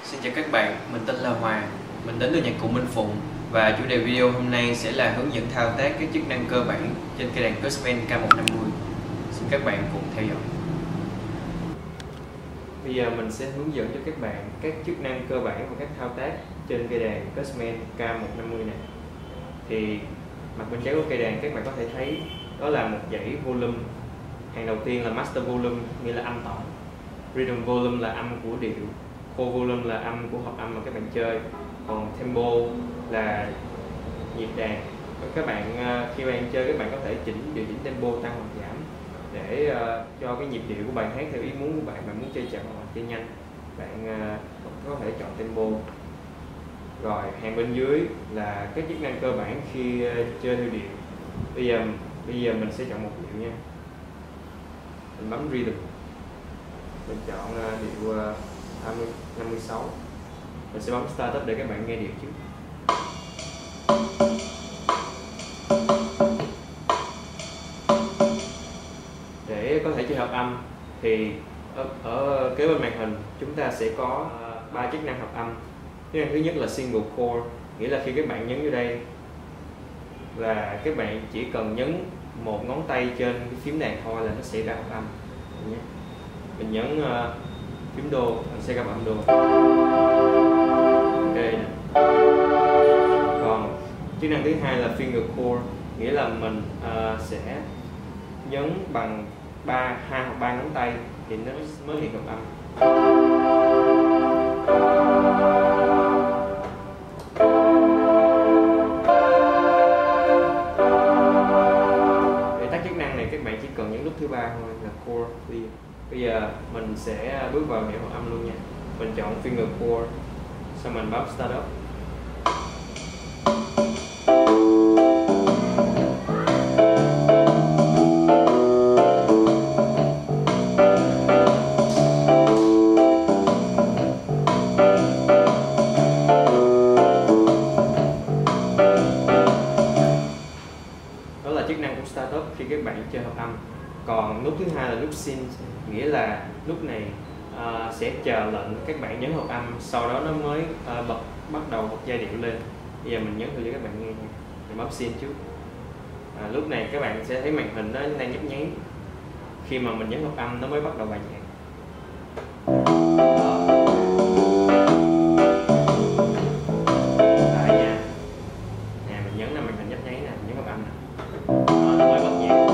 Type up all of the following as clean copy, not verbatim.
Xin chào các bạn, mình tên là Hoàng, mình đến từ nhạc cụ Minh Phụng và chủ đề video hôm nay sẽ là hướng dẫn thao tác các chức năng cơ bản trên cây đàn Custman K150. Xin các bạn cùng theo dõi. Bây giờ mình sẽ hướng dẫn cho các bạn các chức năng cơ bản và các thao tác trên cây đàn Custman K150 này. Thì mặt bên trái của cây đàn các bạn có thể thấy đó là một dãy volume. Hàng đầu tiên là Master Volume, nghĩa là âm tổng. Rhythm Volume là âm của điệu. Core Volume là âm của hợp âm mà các bạn chơi. Còn Tempo là nhịp đàn. Các bạn khi bạn chơi các bạn có thể điều chỉnh tempo tăng hoặc giảm để cho cái nhịp điệu của bài hát theo ý muốn của bạn. Bạn muốn chơi chậm hoặc chơi nhanh, bạn có thể chọn tempo. Rồi hàng bên dưới là các chức năng cơ bản khi chơi theo điệu. Bây giờ mình sẽ chọn một điệu nha. Mình bấm Rhythm, mình chọn điệu 56. Mình sẽ bấm Start Up để các bạn nghe điệu trước. Để có thể chơi hợp âm thì ở kế bên màn hình chúng ta sẽ có 3 chức năng hợp âm. Chức năng thứ nhất là Single Chord, nghĩa là khi các bạn nhấn vô đây và các bạn chỉ cần nhấn một ngón tay trên cái phím đàn thôi là nó sẽ ra hợp âm. Mình nhấn phím đô, mình sẽ ra âm đô. Ok. Còn chức năng thứ hai là Finger Chord, nghĩa là mình sẽ nhấn bằng hai hoặc ba ngón tay thì nó mới hiện hợp âm. Để tắt chức năng này các bạn chỉ cần nhấn nút thứ ba thôi là Chord clear. Bây giờ mình sẽ bước vào điệu hợp âm luôn nha. Mình chọn Finger Chord, sau mình bấm Start Up. Đó là chức năng của Start Up khi các bạn chơi hợp âm. Còn nút thứ hai là nút Sync, nghĩa là nút này sẽ chờ lệnh các bạn nhấn hợp âm, sau đó nó mới bắt đầu bật giai điệu lên. Bây giờ mình nhấn thử cho các bạn nghe nha. Mình bấm Sync trước. Lúc này các bạn sẽ thấy màn hình nó đang nhấp nháy. Khi mà mình nhấn hợp âm nó mới bắt đầu bài nhạc. Mình nhấn là màn hình nhấp nháy nè, nhấn hợp âm nè. Nó mới bật nhạc.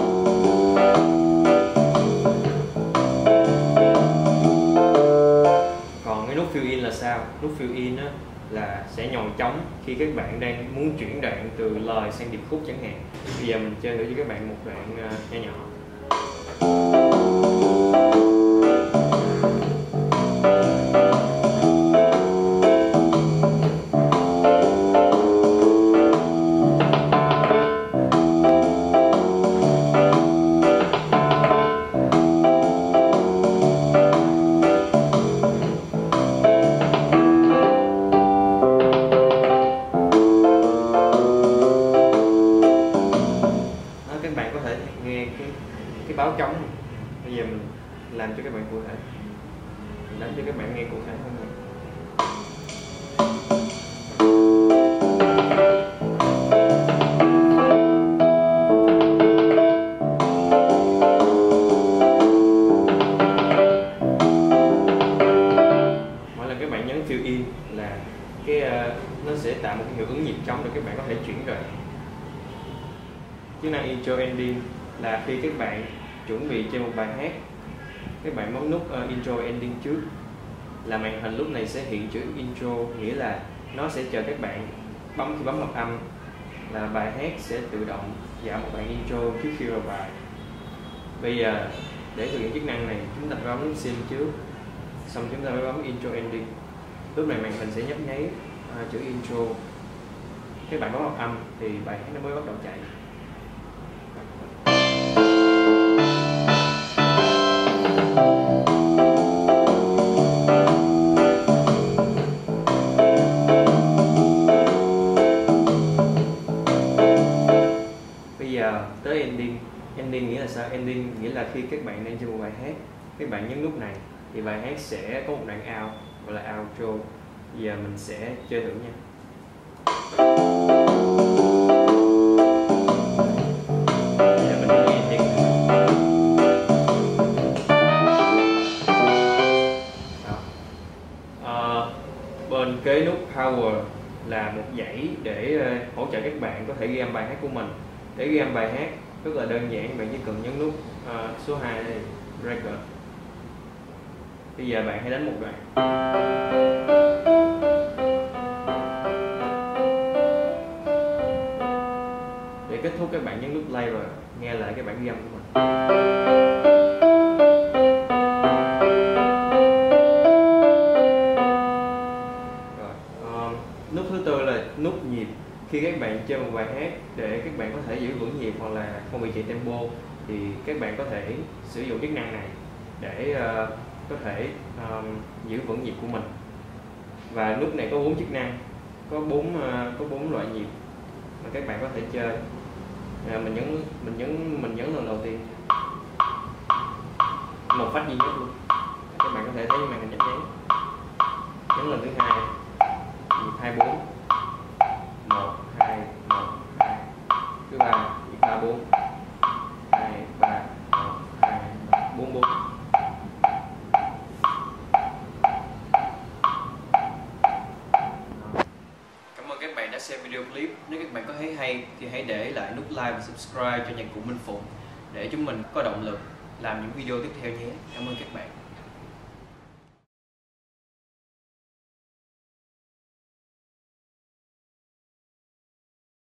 Còn cái nút fill in là sao? Nút fill in á là sẽ nhồi trống khi các bạn đang muốn chuyển đoạn từ lời sang điệp khúc chẳng hạn. Bây giờ mình chơi thử cho các bạn một đoạn nhỏ nhỏ. Các bạn có thể nghe cái báo trống này. Bây giờ mình làm cho các bạn cụ thể, mình đánh cho các bạn nghe cụ thể hơn. Mỗi lần các bạn nhấn fill in là nó sẽ tạo một cái hiệu ứng nhịp trống để các bạn có thể chuyển đoạn. Chức năng Intro Ending là khi các bạn chuẩn bị chơi một bài hát, các bạn bấm nút Intro Ending trước là màn hình lúc này sẽ hiện chữ Intro, nghĩa là nó sẽ chờ các bạn khi bấm hợp âm là bài hát sẽ tự động giảm một đoạn intro trước khi vào bài. Bây giờ để thực hiện chức năng này chúng ta phải bấm nút Sync trước, xong chúng ta mới bấm Intro Ending. Lúc này màn hình sẽ nhấp nháy chữ Intro. Các bạn bấm hợp âm thì bài hát nó mới bắt đầu chạy. Bây giờ tới ending. Ending nghĩa là sao? Ending nghĩa là khi các bạn đang chơi một bài hát, các bạn nhấn nút này thì bài hát sẽ có một đoạn out gọi là outro. Bây giờ mình sẽ chơi thử nha. Bây giờ mình đi nghe nhạc. Bên kế nút Power là một dãy để hỗ trợ các bạn có thể ghi âm bài hát của mình. Để ghi âm bài hát rất là đơn giản, bạn chỉ cần nhấn nút số 2 đây, Record. Bây giờ bạn hãy đánh một đoạn. Để kết thúc các bạn nhấn nút play rồi nghe lại cái bản ghi âm của mình. Nút thứ tư là nút nhịp. Khi các bạn chơi một bài hát để các bạn có thể giữ vững nhịp hoặc là không bị chạy tempo thì các bạn có thể sử dụng chức năng này để có thể giữ vững nhịp của mình. Và nút này có 4 chức năng, có 4 loại nhịp mà các bạn có thể chơi. Mình nhấn lần đầu tiên, một phát duy nhất luôn, các bạn có thể thấy màn hình nhấp nháy. Nhấn lần thứ hai, nhịp 24, 1 2 1 2. Thứ ba, nhịp 34, 2 3 1 2 4 4. Cảm ơn các bạn đã xem video clip. Nếu các bạn có thấy hay thì hãy để lại nút like và subscribe cho nhạc cụ Minh Phụng để chúng mình có động lực làm những video tiếp theo nhé. Cảm ơn các bạn.